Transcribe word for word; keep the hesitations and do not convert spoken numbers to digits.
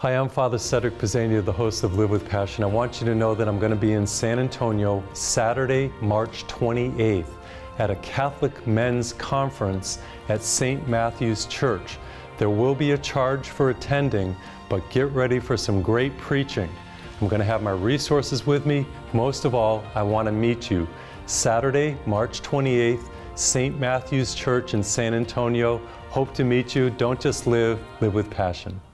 Hi, I'm Father Cedric, Pisegna, the host of Live with Passion. I want you to know that I'm going to be in San Antonio Saturday, March twenty-eighth at a Catholic men's conference at Saint Matthew's Church. There will be a charge for attending, but get ready for some great preaching. I'm going to have my resources with me. Most of all, I want to meet you. Saturday, March twenty-eighth, Saint Matthew's Church in San Antonio. Hope to meet you. Don't just live, live with passion.